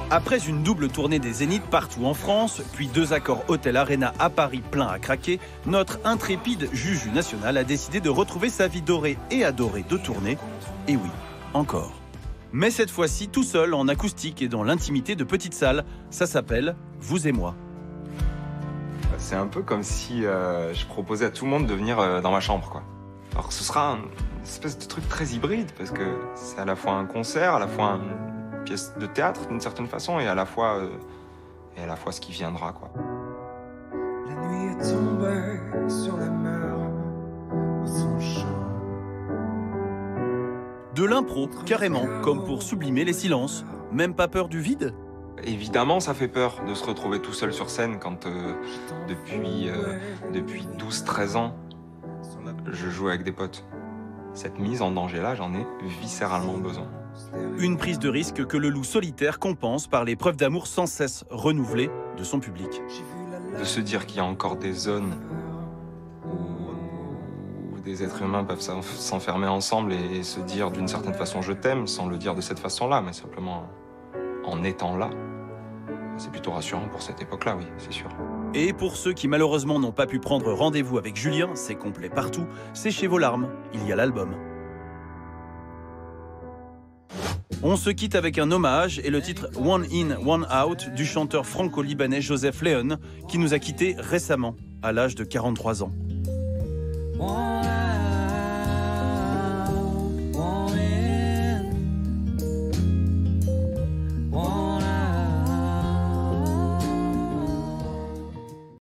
Après une double tournée des Zéniths partout en France, puis 2 accords Hôtel Arena à Paris plein à craquer, notre intrépide Juju national a décidé de retrouver sa vie dorée et adorée de tournée. Et oui, encore. Mais cette fois-ci tout seul, en acoustique et dans l'intimité de petites salles. Ça s'appelle « Vous et moi ». C'est un peu comme si je proposais à tout le monde de venir dans ma chambre, quoi. Alors ce sera une espèce de truc très hybride, parce que c'est à la fois un concert, à la fois une pièce de théâtre d'une certaine façon, et à la fois ce qui viendra, quoi. La nuit est tombée sur la mer au son chaud. De l'impro, carrément, comme pour sublimer les silences. Même pas peur du vide ? Évidemment, ça fait peur de se retrouver tout seul sur scène quand depuis 12-13 ans, je joue avec des potes. Cette mise en danger-là, j'en ai viscéralement besoin. Une prise de risque que le loup solitaire compense par les preuves d'amour sans cesse renouvelées de son public. De se dire qu'il y a encore des zones où des êtres humains peuvent s'enfermer ensemble et se dire d'une certaine façon « je t'aime » sans le dire de cette façon-là, mais simplement en étant là. C'est plutôt rassurant pour cette époque-là, oui, c'est sûr. Et pour ceux qui malheureusement n'ont pas pu prendre rendez-vous avec Julien, c'est complet partout, séchez vos larmes, il y a l'album. On se quitte avec un hommage et le titre « One In, One Out » du chanteur franco-libanais Joseph Léon, qui nous a quittés récemment, à l'âge de 43 ans.